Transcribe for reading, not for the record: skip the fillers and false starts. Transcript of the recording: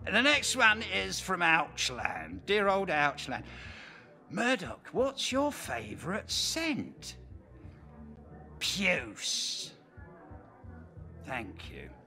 The next one is from Ouchland, dear old Ouchland. Murdoc, what's your favourite scent? Puce. Thank you.